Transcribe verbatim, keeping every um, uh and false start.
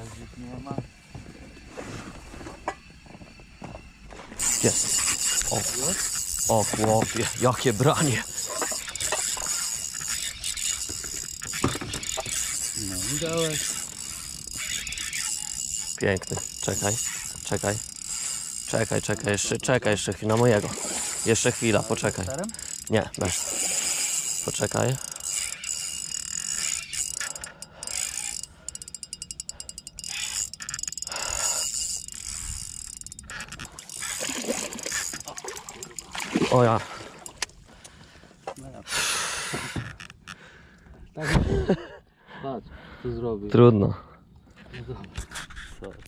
Bardziej nie ma. Jest. O, o chłopie, jakie branie. No i dałeś. Piękny. Czekaj, czekaj. Czekaj, czekaj, jeszcze, czekaj jeszcze chwilę na mojego. Jeszcze chwila, poczekaj. Nie, bez. Poczekaj. O ja. Patrz, co zrobił. Trudno. No dobra.